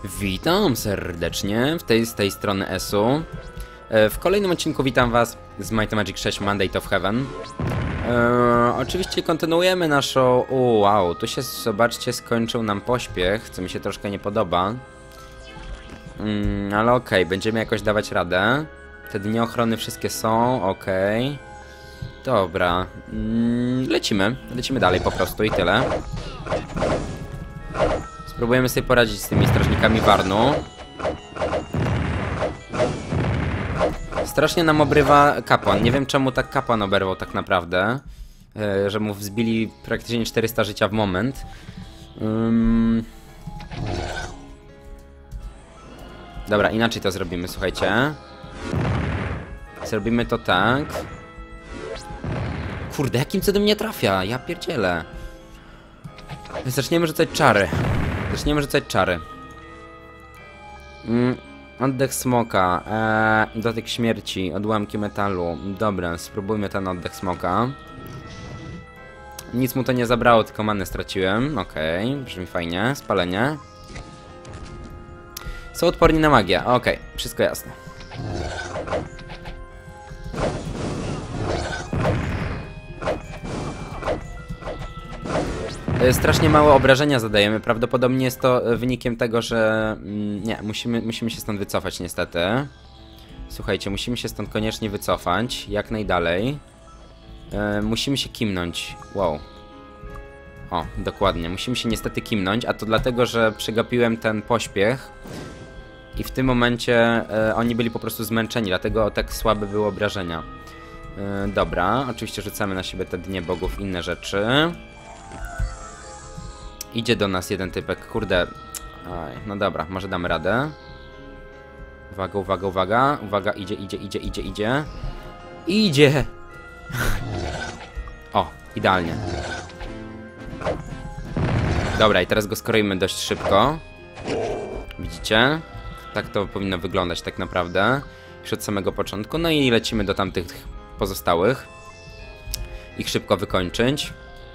Witam serdecznie z tej strony Esu. W kolejnym odcinku witam was z Might and Magic 6 Mandate of Heaven. Oczywiście kontynuujemy naszą... wow, tu się, zobaczcie, skończył nam pośpiech, co mi się troszkę nie podoba. Ale okej, będziemy jakoś dawać radę. Te dni ochrony wszystkie są, okej. Dobra, lecimy dalej po prostu i tyle. Spróbujemy sobie poradzić z tymi strażnikami Warnu. Strasznie nam obrywa kapłan. Nie wiem czemu tak kapłan oberwał tak naprawdę. Że mu wzbili praktycznie 400 życia w moment. Dobra, inaczej to zrobimy, słuchajcie. Zrobimy to tak. Kurde, jakim cudem nie trafia? Ja pierdzielę. Zaczniemy rzucać czary. Oddech smoka, dotyk śmierci, odłamki metalu. Dobra, spróbujmy ten oddech smoka. Nic mu to nie zabrało, tylko manę straciłem. Okej, brzmi fajnie. Spalenie. Są odporni na magię. Okej, wszystko jasne. Strasznie małe obrażenia zadajemy. Prawdopodobnie jest to wynikiem tego, że... nie, musimy się stąd wycofać niestety. Słuchajcie, musimy się stąd koniecznie wycofać. Jak najdalej. Musimy się kimnąć. Wow. O, dokładnie. Musimy się niestety kimnąć, a to dlatego, że przegapiłem ten pośpiech. I w tym momencie oni byli po prostu zmęczeni, dlatego tak słabe były obrażenia. Dobra, oczywiście rzucamy na siebie te dnie bogów, inne rzeczy. Idzie do nas jeden typek, kurde. Aj, no dobra, może damy radę. Uwaga, uwaga, uwaga. Uwaga, idzie. Idzie! O, idealnie. Dobra, i teraz go skroimy dość szybko. Widzicie? Tak to powinno wyglądać tak naprawdę. Już od samego początku. No i lecimy do tamtych pozostałych. Ich szybko wykończyć.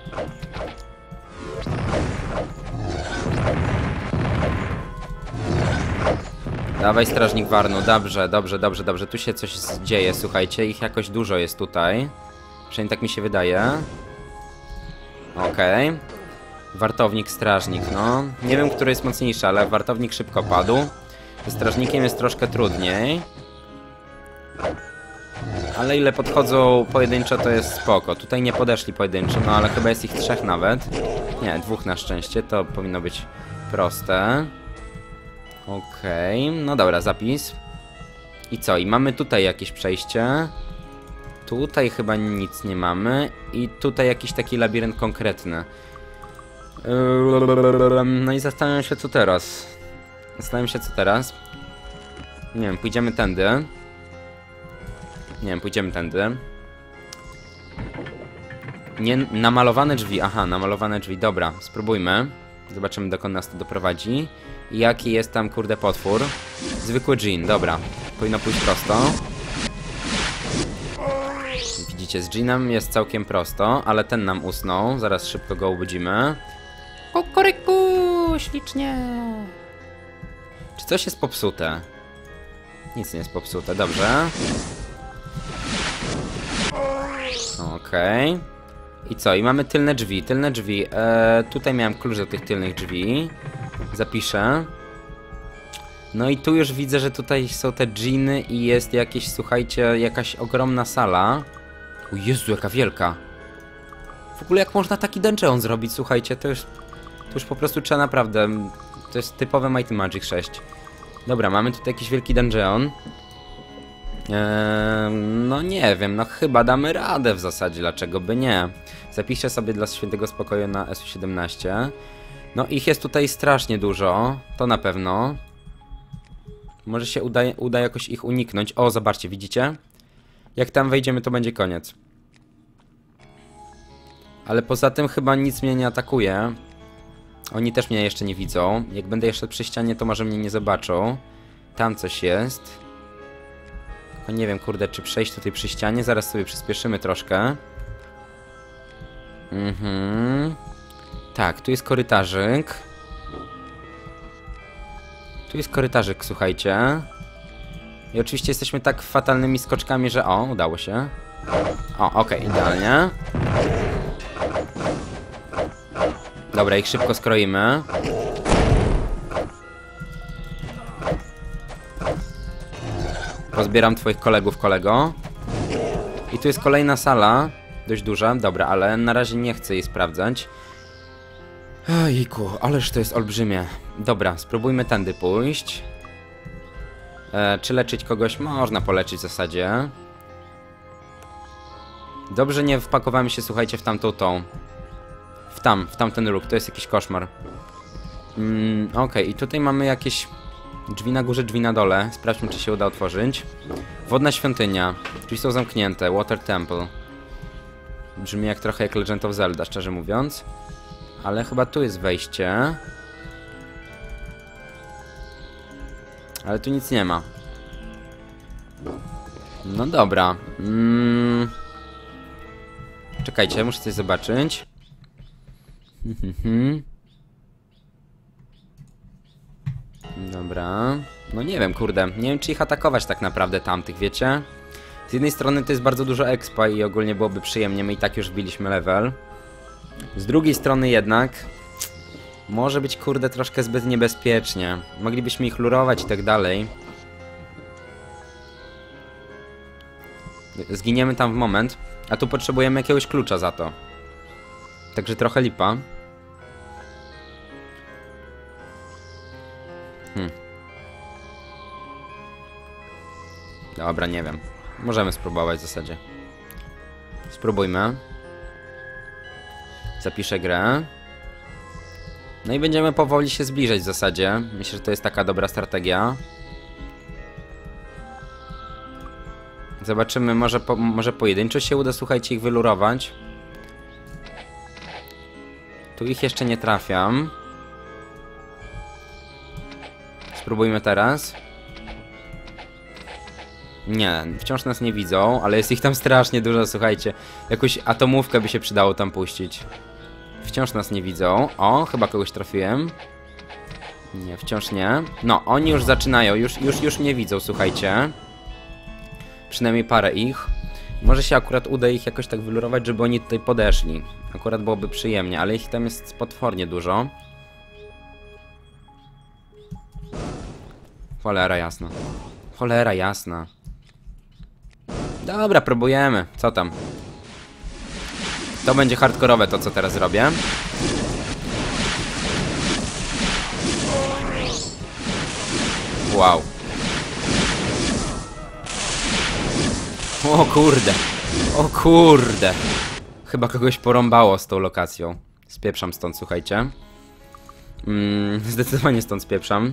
Dawaj, strażnik Warnu, dobrze. Tu się coś dzieje, słuchajcie. Ich jakoś dużo jest tutaj. Przynajmniej tak mi się wydaje. Okej. Wartownik, strażnik, no. Nie wiem, który jest mocniejszy, ale wartownik szybko padł. Ze strażnikiem jest troszkę trudniej. Ale ile podchodzą pojedynczo, to jest spoko. Tutaj nie podeszli pojedynczo, no ale chyba jest ich 3 nawet. Nie, 2 na szczęście, to powinno być proste. Okej, no dobra, zapis. I co? I mamy tutaj jakieś przejście. Tutaj chyba nic nie mamy. I tutaj jakiś taki labirynt konkretny. No i zastanawiam się co teraz. Nie wiem, pójdziemy tędy. Nie, namalowane drzwi, aha, namalowane drzwi, dobra, spróbujmy. Zobaczymy, dokąd nas to doprowadzi. Jaki jest tam, kurde, potwór. Zwykły dżin, dobra. Powinno pójść prosto. Widzicie, z dżinem jest całkiem prosto, ale ten nam usnął. Zaraz szybko go obudzimy. Kukuryku, ślicznie. Czy coś jest popsute? Nic nie jest popsute, dobrze. Okej. I co? I mamy tylne drzwi, tutaj miałem klucz do tych tylnych drzwi. Zapiszę. No i tu już widzę, że tutaj są te dżiny i jest jakieś, słuchajcie, jakaś ogromna sala. O Jezu, jaka wielka. W ogóle jak można taki dungeon zrobić, słuchajcie, to już po prostu trzeba naprawdę... To jest typowe Might and Magic 6. Dobra, mamy tutaj jakiś wielki dungeon. No nie wiem, no chyba damy radę w zasadzie, dlaczego by nie. Zapiszę sobie dla świętego spokoju na SU17. No ich jest tutaj strasznie dużo, to na pewno. Może się uda jakoś ich uniknąć. O, zobaczcie, widzicie? Jak tam wejdziemy, to będzie koniec. Ale poza tym chyba nic mnie nie atakuje. Oni też mnie jeszcze nie widzą. Jak będę jeszcze przy ścianie, to może mnie nie zobaczą. Tam coś jest. Tylko nie wiem, kurde, czy przejść tutaj przy ścianie. Zaraz sobie przyspieszymy troszkę. Tak, tu jest korytarzyk. Tu jest korytarzyk, słuchajcie. I oczywiście jesteśmy tak fatalnymi skoczkami, że... O, udało się. O, okej, idealnie. Dobra, ich szybko skroimy. Pozbieram twoich kolegów, kolego. I tu jest kolejna sala. Dość duża, dobra, ale na razie nie chcę jej sprawdzać. Ojku, ależ to jest olbrzymie. Dobra, spróbujmy tędy pójść. Czy leczyć kogoś? Można poleczyć w zasadzie. Dobrze nie wpakowałem się, słuchajcie, w tamtą tą. W tamten róg, to jest jakiś koszmar. Okej, i tutaj mamy jakieś drzwi na górze, drzwi na dole. Sprawdźmy, czy się uda otworzyć. Wodna świątynia. Drzwi są zamknięte. Water Temple. Brzmi jak trochę jak Legend of Zelda, szczerze mówiąc. Ale chyba tu jest wejście. Ale tu nic nie ma. No dobra. Czekajcie, muszę coś zobaczyć. Dobra. No nie wiem, kurde. Nie wiem, czy ich atakować tak naprawdę tamtych, wiecie? Z jednej strony to jest bardzo dużo expa i ogólnie byłoby przyjemnie. My i tak już wbiliśmy level. Z drugiej strony jednak... Może być, kurde, troszkę zbyt niebezpiecznie. Moglibyśmy ich lurować i tak dalej. Zginiemy tam w moment. A tu potrzebujemy jakiegoś klucza za to. Także trochę lipa. Dobra, nie wiem. Możemy spróbować w zasadzie. Spróbujmy. Zapiszę grę. No i będziemy powoli się zbliżać w zasadzie. Myślę, że to jest taka dobra strategia. Zobaczymy, może pojedynczo się uda, słuchajcie, ich wylurować. Tu ich jeszcze nie trafiam. Spróbujmy teraz. Nie, wciąż nas nie widzą, ale jest ich tam strasznie dużo, słuchajcie. Jakąś atomówkę by się przydało tam puścić. Wciąż nas nie widzą. O, chyba kogoś trafiłem. Nie, wciąż nie. No, oni już zaczynają, już mnie widzą, słuchajcie. Przynajmniej parę ich. Może się akurat uda ich jakoś tak wylurować, żeby oni tutaj podeszli. Akurat byłoby przyjemnie, ale ich tam jest potwornie dużo. Cholera jasna. Cholera jasna. Dobra, próbujemy. Co tam? To będzie hardkorowe to, co teraz robię. Wow. O kurde. O kurde. Chyba kogoś porąbało z tą lokacją. Spieprzam stąd, słuchajcie. Zdecydowanie stąd spieprzam.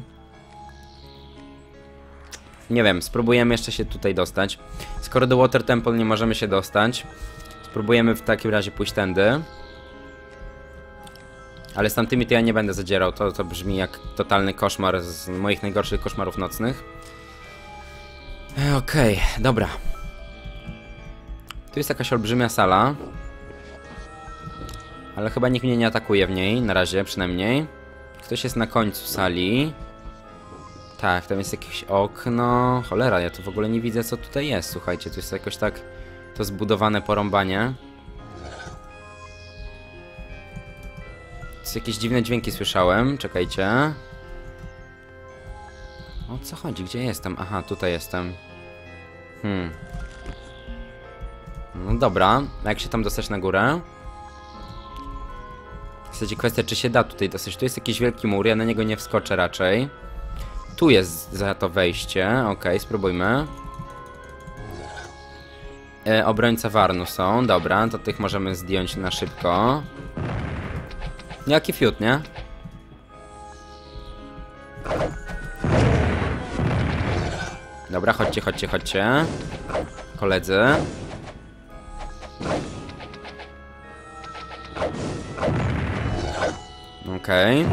Nie wiem, spróbujemy jeszcze się tutaj dostać. Skoro do Water Temple nie możemy się dostać, spróbujemy w takim razie pójść tędy. Ale z tamtymi to ja nie będę zadzierał. To brzmi jak totalny koszmar z moich najgorszych koszmarów nocnych. Okej, dobra. Tu jest jakaś olbrzymia sala. Ale chyba nikt mnie nie atakuje w niej, na razie przynajmniej. Ktoś jest na końcu sali. Tak, tam jest jakieś okno. Cholera, ja tu w ogóle nie widzę, co tutaj jest. Słuchajcie, tu jest jakoś tak to zbudowane porąbanie. Jakieś dziwne dźwięki słyszałem. Czekajcie. O co chodzi? Gdzie jestem? Aha, tutaj jestem. No dobra, a jak się tam dostać na górę? W zasadzie kwestia, czy się da tutaj dostać. Tu jest jakiś wielki mur, ja na niego nie wskoczę raczej. Tu jest za to wejście. Okej, spróbujmy. Obrońca Warnu są. Dobra, to tych możemy zdjąć na szybko. Jaki fiut, nie? Dobra, chodźcie, chodźcie, chodźcie. Koledzy. Okej.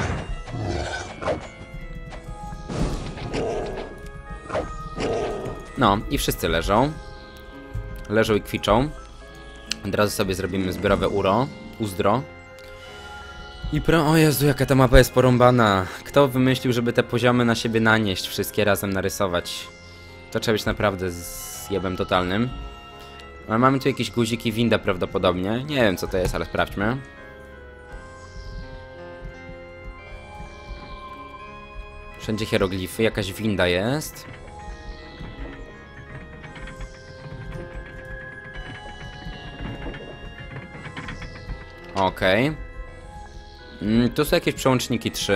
No, i wszyscy leżą. Leżą i kwiczą. Od razu sobie zrobimy zbiorowe uzdro. O Jezu, jaka ta mapa jest porąbana. Kto wymyślił, żeby te poziomy na siebie nanieść, wszystkie razem narysować? To trzeba być naprawdę zjebem totalnym. Ale mamy tu jakieś guziki, windę prawdopodobnie. Nie wiem co to jest, ale sprawdźmy. Wszędzie hieroglify, jakaś winda jest. Okej. Tu są jakieś przełączniki 3.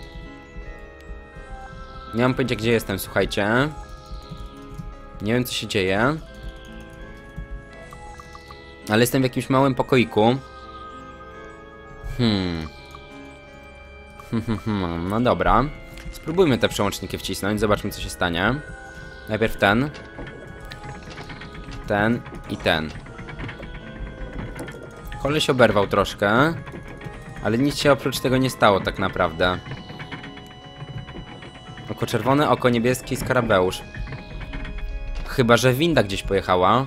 Nie mam pojęcia gdzie jestem, słuchajcie. Nie wiem co się dzieje. Ale jestem w jakimś małym pokoiku. No dobra. Spróbujmy te przełączniki wcisnąć, zobaczmy co się stanie. Najpierw ten. Ten i ten. Koleś oberwał troszkę. Ale nic się oprócz tego nie stało tak naprawdę. Oko czerwone, oko niebieskie i skarabeusz. Chyba że winda gdzieś pojechała.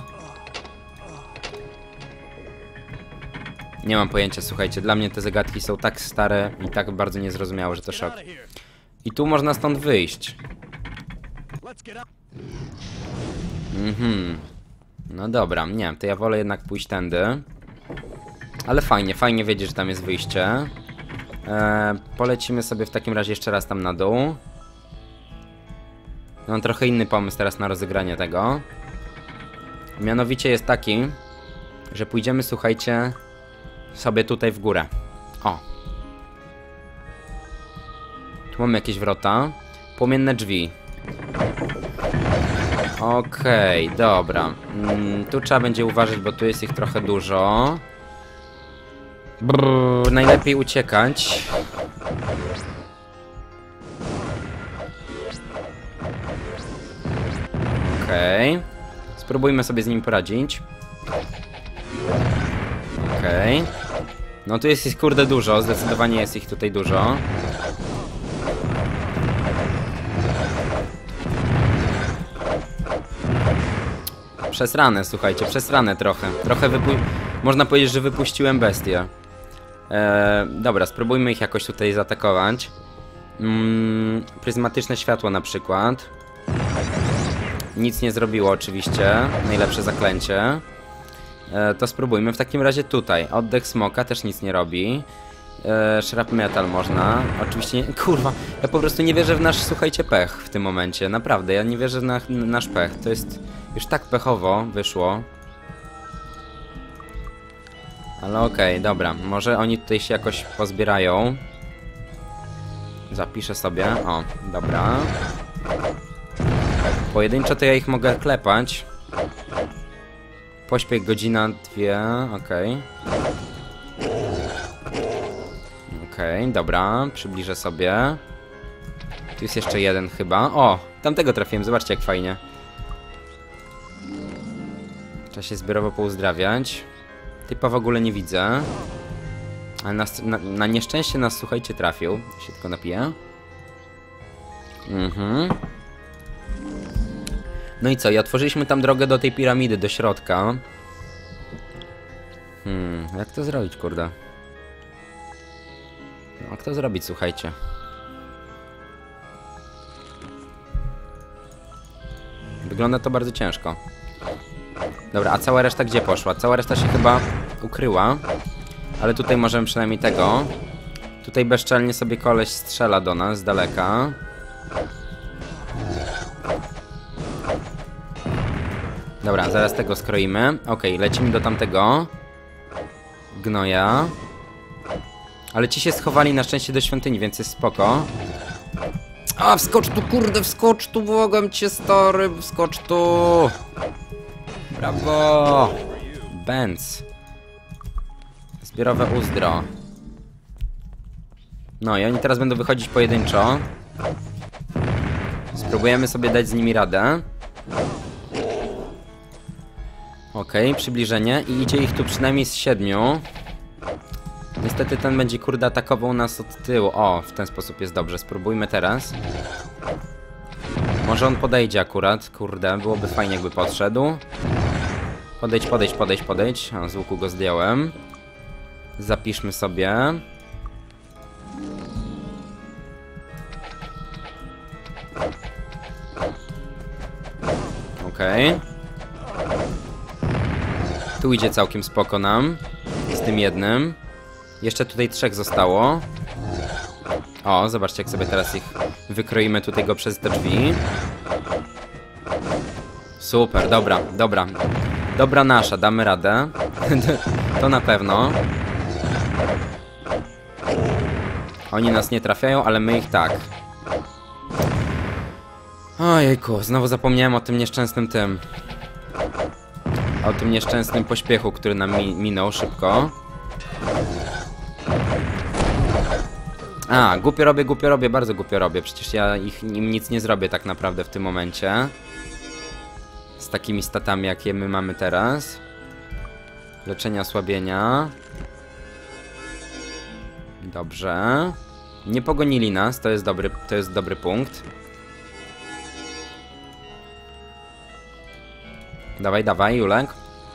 Nie mam pojęcia, słuchajcie. Dla mnie te zagadki są tak stare i tak bardzo niezrozumiałe, że to szok. I tu można stąd wyjść. No dobra, nie, to ja wolę jednak pójść tędy. Ale fajnie wiedzieć, że tam jest wyjście. Polecimy sobie w takim razie jeszcze raz tam na dół. Mam trochę inny pomysł teraz na rozegranie tego. Mianowicie jest taki, że pójdziemy, słuchajcie, sobie tutaj w górę. O. Tu mamy jakieś wrota. Płomienne drzwi. Okej, dobra. Tu trzeba będzie uważać, bo tu jest ich trochę dużo. Najlepiej uciekać. Okej. Spróbujmy sobie z nim poradzić. Okej. No tu jest ich kurde dużo, zdecydowanie jest ich tutaj dużo. Przesrane, słuchajcie, przesrane trochę. Można powiedzieć, że wypuściłem bestię. Dobra, spróbujmy ich jakoś tutaj zaatakować. Pryzmatyczne światło na przykład. Nic nie zrobiło oczywiście. Najlepsze zaklęcie. To spróbujmy w takim razie tutaj. Oddech smoka też nic nie robi. Shrap metal można. Oczywiście nie... Kurwa, ja po prostu nie wierzę w nasz, słuchajcie, pech w tym momencie. Naprawdę, ja nie wierzę w nasz pech. To jest już tak pechowo wyszło. Ale okej, dobra. Może oni tutaj się jakoś pozbierają. Zapiszę sobie. O, dobra. Pojedynczo to ja ich mogę klepać. Pośpiech godzina, 2, okej. Okej, dobra, przybliżę sobie. Tu jest jeszcze jeden chyba. O, tamtego trafiłem, zobaczcie jak fajnie. Trzeba się zbiorowo pouzdrawiać. Typa w ogóle nie widzę. Ale na nieszczęście nas, słuchajcie, trafił. Ja się tylko napiję. No i co? I otworzyliśmy tam drogę do tej piramidy, do środka. Jak to zrobić, kurde? No, jak to zrobić, słuchajcie? Wygląda to bardzo ciężko. Dobra, a cała reszta gdzie poszła? Cała reszta się chyba ukryła. Ale tutaj możemy przynajmniej tego. Tutaj bezczelnie sobie koleś strzela do nas z daleka. Dobra, zaraz tego skroimy. Okej, lecimy do tamtego gnoja. Ale ci się schowali na szczęście do świątyni, więc jest spoko. A, wskocz tu, kurde, wskocz tu, błagam cię, stary, wskocz tu. Brawo. Benz. Zbiorowe uzdro. No i oni teraz będą wychodzić pojedynczo. Spróbujemy sobie dać z nimi radę. Okej, przybliżenie i idzie ich tu przynajmniej z 7. Niestety ten będzie, kurde, atakował nas od tyłu. O, w ten sposób jest dobrze. Spróbujmy teraz. Może on podejdzie akurat, kurde, byłoby fajnie jakby podszedł. Podejdź. O, z łuku go zdjąłem. Zapiszmy sobie. Okej. Tu idzie całkiem spoko nam. Z tym jednym. Jeszcze tutaj 3 zostało. O, zobaczcie jak sobie teraz ich wykroimy tutaj go przez te drzwi. Super, dobra, dobra. Dobra nasza, damy radę. To na pewno. Oni nas nie trafiają, ale my ich tak. Ojejku, znowu zapomniałem o tym nieszczęsnym tym. O tym nieszczęsnym pośpiechu, który nam minął szybko. A, głupio robię, bardzo głupio robię. Przecież ja im nic nie zrobię tak naprawdę w tym momencie. Z takimi statami, jakie my mamy teraz. Leczenie osłabienia. Dobrze. Nie pogonili nas, to jest dobry punkt. Dawaj, dawaj, Julek.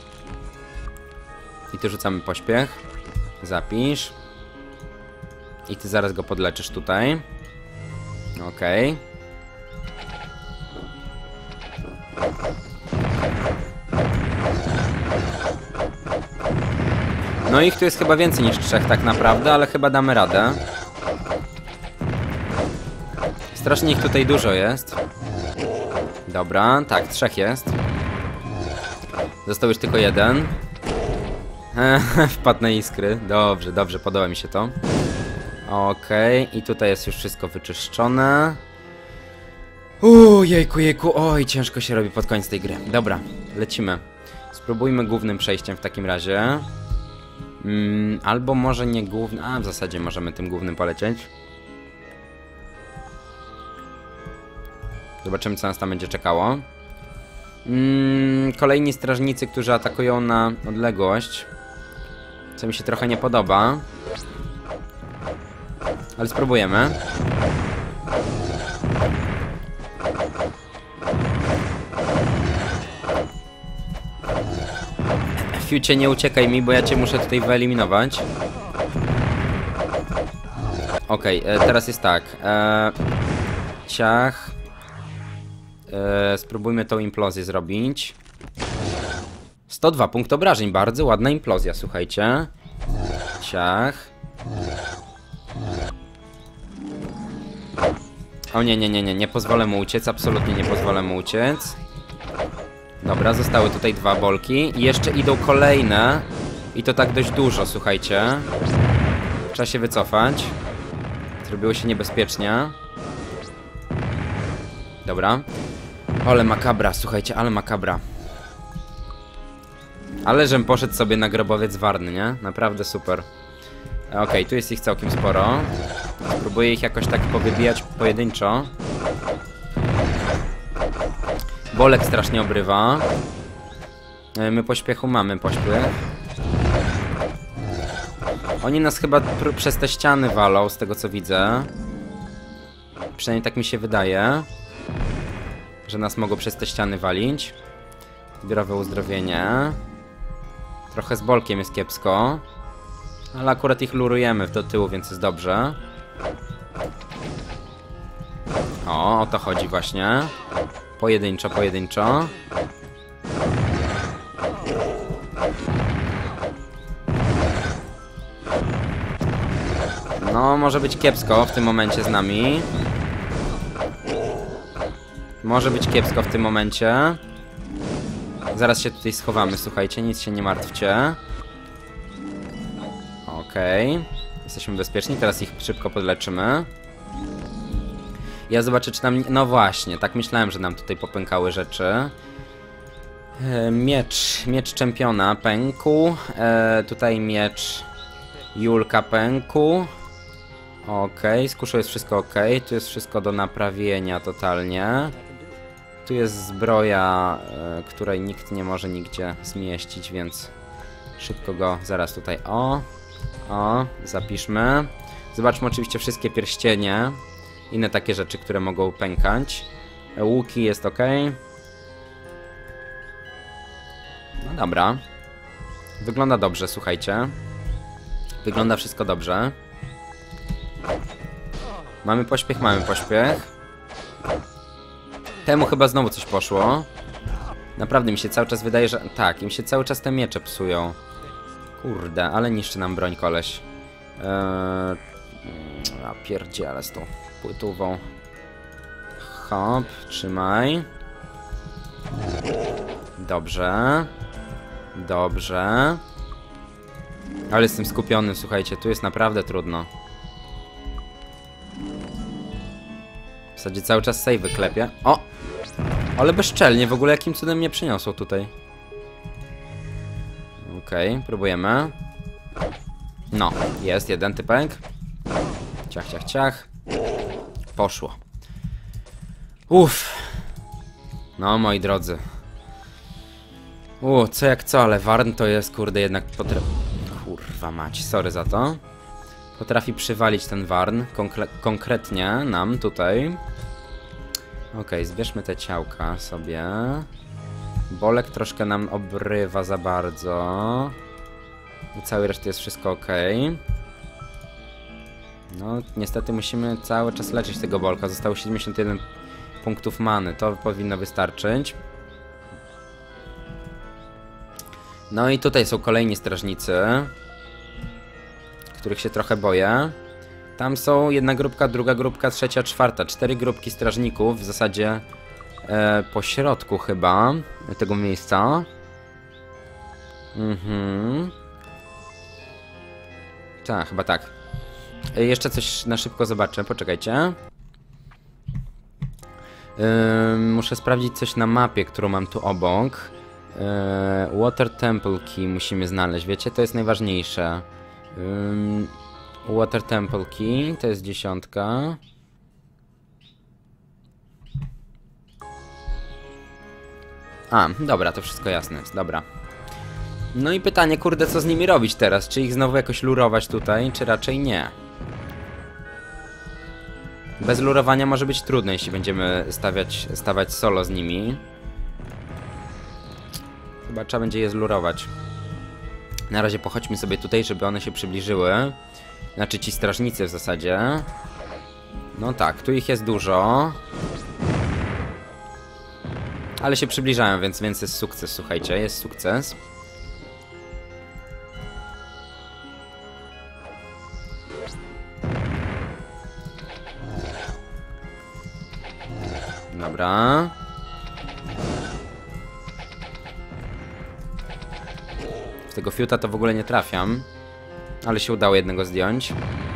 I ty rzucamy pośpiech. Zapisz. I ty zaraz go podleczysz tutaj. Okej. No ich tu jest chyba więcej niż 3 tak naprawdę, ale chyba damy radę. Strasznie ich tutaj dużo jest. Dobra, tak, 3 jest. Został już tylko 1. Wpadł na iskry. Dobrze, dobrze, podoba mi się to. Okej, i tutaj jest już wszystko wyczyszczone. Jejku, jejku, oj, ciężko się robi pod koniec tej gry. Dobra, lecimy. Spróbujmy głównym przejściem w takim razie. Albo może nie głównym, a w zasadzie możemy tym głównym polecieć. Zobaczymy, co nas tam będzie czekało. Kolejni strażnicy, którzy atakują na odległość. Co mi się trochę nie podoba. Ale spróbujemy. Fiucie, nie uciekaj mi, bo ja cię muszę tutaj wyeliminować. Okej, teraz jest tak. Ciach. Spróbujmy tą implozję zrobić. 102 punkt obrażeń, bardzo ładna implozja, słuchajcie. Ciach. O nie pozwolę mu uciec, absolutnie nie pozwolę mu uciec. Dobra, zostały tutaj 2 bolki i jeszcze idą kolejne. I to tak dość dużo, słuchajcie. Trzeba się wycofać. Zrobiło się niebezpiecznie. Dobra. Ale makabra, słuchajcie, ale makabra. Ale żem poszedł sobie na grobowiec warny, nie? Naprawdę super. Okej, tu jest ich całkiem sporo. Spróbuję ich jakoś tak powybijać pojedynczo. Bolek strasznie obrywa. My pośpiechu mamy pośpiech. Oni nas chyba przez te ściany walą, z tego co widzę. Przynajmniej tak mi się wydaje. Że nas mogą przez te ściany walić. Zbiorowe uzdrowienie. Trochę z bolkiem jest kiepsko. Ale akurat ich lurujemy do tyłu, więc jest dobrze. O to chodzi właśnie. Pojedynczo, pojedynczo. No, może być kiepsko w tym momencie z nami. Może być kiepsko w tym momencie. Zaraz się tutaj schowamy, słuchajcie, nic się nie martwcie. Okej. Jesteśmy bezpieczni, teraz ich szybko podleczymy. Ja zobaczę, czy nam... No właśnie, tak myślałem, że nam tutaj popękały rzeczy. Miecz czempiona pękł. Tutaj miecz Julka pękł. Okej, z kuszą jest wszystko ok. Tu jest wszystko do naprawienia totalnie. Tu jest zbroja, której nikt nie może nigdzie zmieścić, więc szybko go zaraz tutaj... O, zapiszmy. Zobaczmy oczywiście wszystkie pierścienie. Inne takie rzeczy, które mogą pękać. Łuki jest ok. No dobra. Wygląda dobrze, słuchajcie. Wygląda wszystko dobrze. Mamy pośpiech, mamy pośpiech. Temu chyba znowu coś poszło. Naprawdę mi się cały czas wydaje, że... Tak, im się cały czas te miecze psują. Kurde, ale niszczy nam broń koleś. A pierdziele z tą płytówą. Hop, trzymaj. Dobrze. Dobrze. Ale jestem skupiony, słuchajcie, tu jest naprawdę trudno. W zasadzie cały czas save wyklepię. O! Ale bezczelnie, w ogóle jakim cudem mnie przyniosło tutaj. Okej, próbujemy. No, jest jeden typek. Ciach, ciach, ciach. Poszło. Uff. No, moi drodzy. Co jak co, ale Warn to jest, kurde, jednak Kurwa mać, sorry za to. Potrafi przywalić ten Warn, konkretnie nam tutaj. Okej, zbierzmy te ciałka sobie. Bolek troszkę nam obrywa za bardzo. I cały reszty jest wszystko ok. No, niestety musimy cały czas leczyć tego Bolka. Zostało 71 punktów many. To powinno wystarczyć. No i tutaj są kolejni strażnicy, których się trochę boję. Tam są jedna grupka, druga grupka, trzecia, czwarta. 4 grupki strażników w zasadzie po środku chyba tego miejsca. Tak, chyba tak. Jeszcze coś na szybko zobaczę, poczekajcie. Muszę sprawdzić coś na mapie, którą mam tu obok. Water Temple Key musimy znaleźć, wiecie, to jest najważniejsze. Water Temple Key, to jest 10. A, dobra, to wszystko jasne jest, dobra. No i pytanie, kurde, co z nimi robić teraz? Czy ich znowu jakoś lurować tutaj, czy raczej nie? Bez lurowania może być trudno, jeśli będziemy stawać solo z nimi. Chyba trzeba będzie je zlurować. Na razie pochodźmy sobie tutaj, żeby one się przybliżyły. Znaczy ci strażnicy w zasadzie. No tak, tu ich jest dużo. Ale się przybliżają, więc jest sukces, słuchajcie, jest sukces. Dobra. W tego fiuta to w ogóle nie trafiam. Ale się udało jednego zdjąć.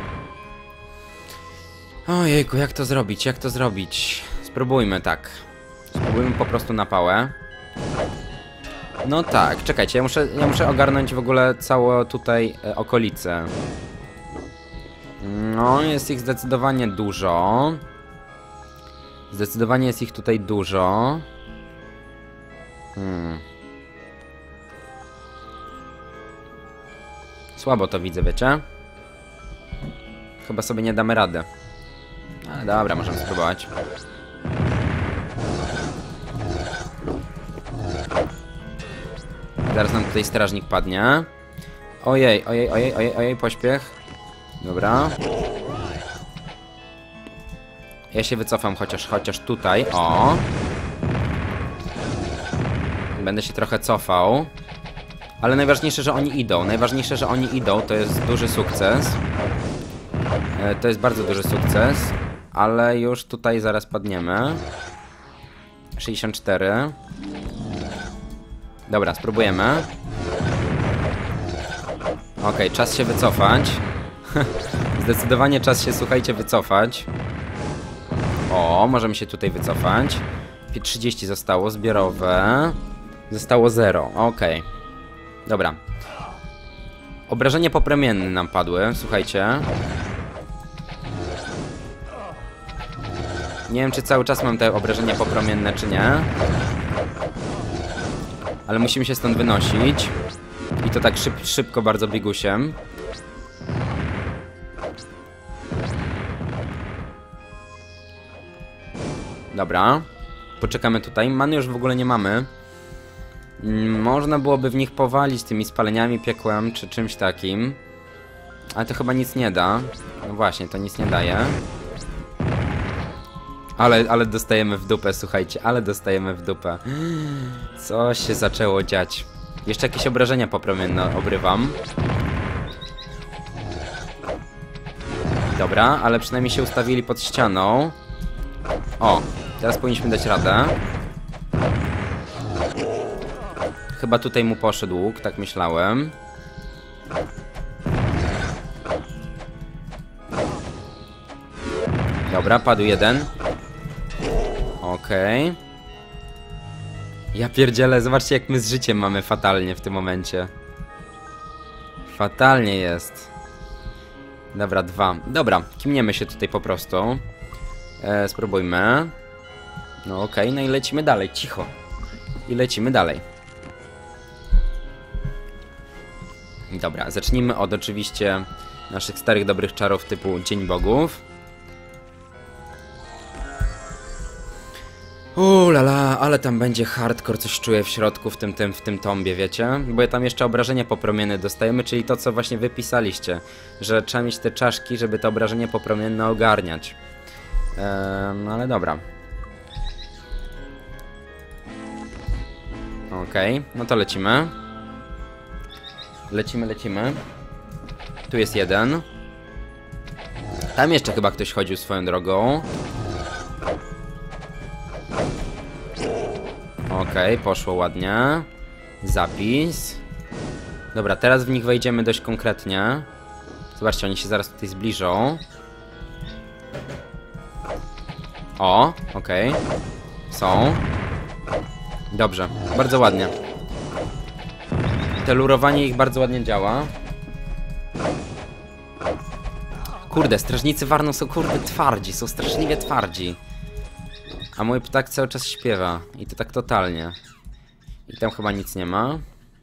Ojejku, jak to zrobić? Jak to zrobić? Spróbujmy tak. Spróbujmy po prostu na pałę. No tak, czekajcie, ja muszę ogarnąć w ogóle całe tutaj okolice. No, jest ich zdecydowanie dużo. Zdecydowanie jest ich tutaj dużo. Słabo to widzę, wiecie? Chyba sobie nie damy rady. Ale dobra, możemy spróbować. Zaraz nam tutaj strażnik padnie. Ojej, ojej, ojej, ojej, ojej, pośpiech. Dobra. Ja się wycofam chociaż tutaj, o. Będę się trochę cofał. Ale najważniejsze, że oni idą. Najważniejsze, że oni idą, to jest duży sukces. To jest bardzo duży sukces. Ale już tutaj zaraz padniemy. 64. Dobra, spróbujemy. Okej, czas się wycofać. Zdecydowanie czas się, słuchajcie, wycofać. O, możemy się tutaj wycofać. 30 zostało, zbiorowe. Zostało 0, okej. Dobra. Obrażenia poplemienne nam padły, słuchajcie. Nie wiem, czy cały czas mam te obrażenia poplemienne, czy nie. Ale musimy się stąd wynosić. I to tak szybko, bardzo biegusiem. Dobra. Poczekamy tutaj. Many już w ogóle nie mamy. Można byłoby w nich powalić tymi spaleniami, piekłem, czy czymś takim. Ale to chyba nic nie da. No właśnie, to nic nie daje. Ale dostajemy w dupę, słuchajcie, ale dostajemy w dupę. Co się zaczęło dziać? Jeszcze jakieś obrażenia popromienne obrywam. Dobra, ale przynajmniej się ustawili pod ścianą. O, teraz powinniśmy dać radę. Chyba tutaj mu poszedł łuk, tak myślałem. Dobra, padł jeden. Okej. Ja pierdzielę, zobaczcie jak my z życiem mamy fatalnie w tym momencie. Fatalnie jest. Dobra, 2. Dobra, kimniemy się tutaj po prostu. Spróbujmy. No okej, no i lecimy dalej, cicho. I lecimy dalej. Dobra, zacznijmy od oczywiście naszych starych dobrych czarów typu Dzień Bogów. Lala, ale tam będzie hardcore, coś czuję w środku w tym tombie, wiecie? Bo ja tam jeszcze obrażenia popromienne dostajemy, czyli to co właśnie wypisaliście. Że trzeba mieć te czaszki, żeby te obrażenia popromienne ogarniać. No ale dobra. Okej, no to lecimy. Lecimy. Tu jest jeden. Tam jeszcze chyba ktoś chodził swoją drogą. Okej, poszło ładnie. Zapis. Dobra, teraz w nich wejdziemy dość konkretnie. Zobaczcie, oni się zaraz tutaj zbliżą. O, okej. Są. Dobrze, bardzo ładnie. Te lurowanie ich bardzo ładnie działa. Kurde, strażnicy Warną są kurde twardzi, są straszliwie twardzi. A mój ptak cały czas śpiewa. I to tak totalnie. I tam chyba nic nie ma.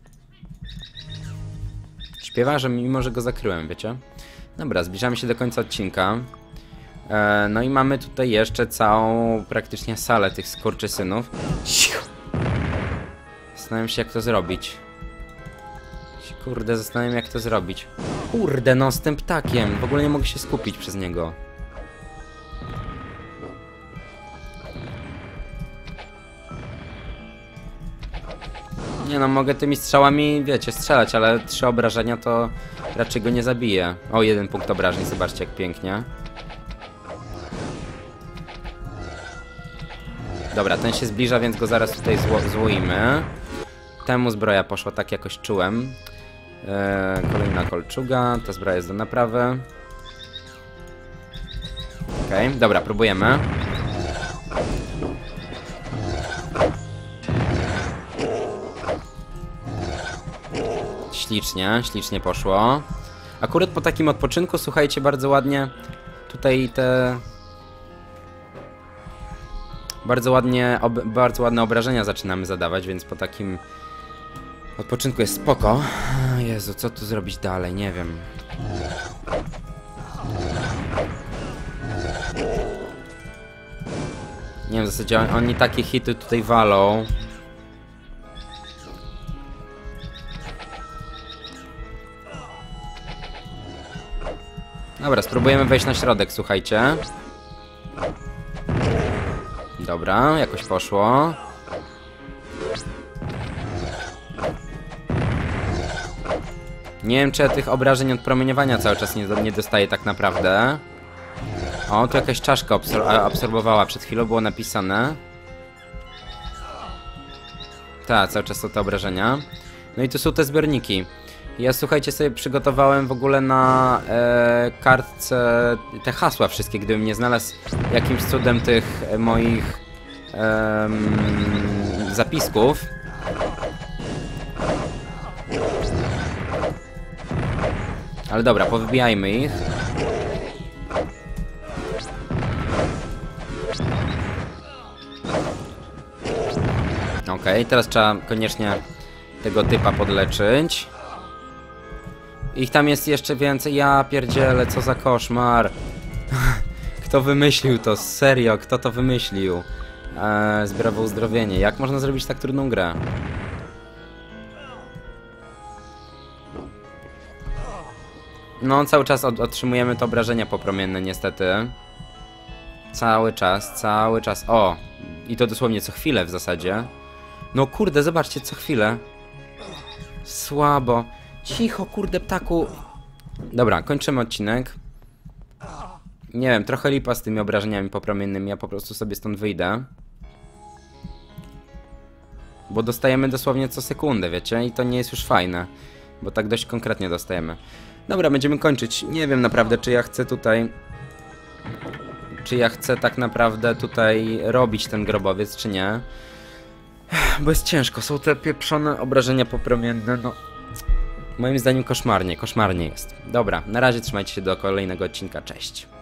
Śpiewa, że mimo, że go zakryłem, wiecie? Dobra, zbliżamy się do końca odcinka. No i mamy tutaj jeszcze całą praktycznie salę tych skurczysynów. Zastanawiam się jak to zrobić. Kurde, zastanawiam się jak to zrobić. Kurde, no z tym ptakiem. W ogóle nie mogę się skupić przez niego. Nie no, mogę tymi strzałami, wiecie, strzelać, ale 3 obrażenia to raczej go nie zabije. O, 1 punkt obrażeń, zobaczcie jak pięknie. Dobra, ten się zbliża, więc go zaraz tutaj złoimy. Temu zbroja poszła, tak jakoś czułem. Kolejna kolczuga, ta zbroja jest do naprawy. Okej, dobra, próbujemy. Ślicznie poszło. Akurat po takim odpoczynku, słuchajcie, bardzo ładnie tutaj te... Bardzo ładne obrażenia zaczynamy zadawać, więc po takim odpoczynku jest spoko. Jezu, co tu zrobić dalej? Nie wiem. Nie wiem, w zasadzie oni takie hity tutaj walą. Dobra, spróbujemy wejść na środek, słuchajcie. Dobra, jakoś poszło. Nie wiem, czy ja tych obrażeń od promieniowania cały czas nie dostaję tak naprawdę. O, tu jakaś czaszka absorbowała, przed chwilą było napisane. Tak, cały czas są te obrażenia. No i tu są te zbiorniki. Ja, słuchajcie, sobie przygotowałem w ogóle na kartce te hasła wszystkie, gdybym nie znalazł jakimś cudem tych moich zapisków. Ale dobra, powybijajmy ich. Okej, teraz trzeba koniecznie tego typa podleczyć. Ich tam jest jeszcze więcej. Ja pierdzielę, co za koszmar. Kto wymyślił to? Serio, kto to wymyślił? Zbiorowe uzdrowienie. Jak można zrobić tak trudną grę? No, cały czas otrzymujemy te obrażenia popromienne, niestety. Cały czas. O! I to dosłownie co chwilę w zasadzie. No kurde, zobaczcie, co chwilę. Słabo. Cicho, kurde, ptaku. Dobra, kończymy odcinek. Nie wiem, trochę lipa z tymi obrażeniami popromiennymi. Ja po prostu sobie stąd wyjdę. Bo dostajemy dosłownie co sekundę, wiecie? I to nie jest już fajne. Bo tak dość konkretnie dostajemy. Dobra, będziemy kończyć. Nie wiem naprawdę, czy ja chcę tutaj... Czy ja chcę tak naprawdę tutaj robić ten grobowiec, czy nie. Bo jest ciężko. Są te pieprzone obrażenia popromienne, no... Moim zdaniem koszmarnie jest. Dobra, na razie trzymajcie się do kolejnego odcinka. Cześć.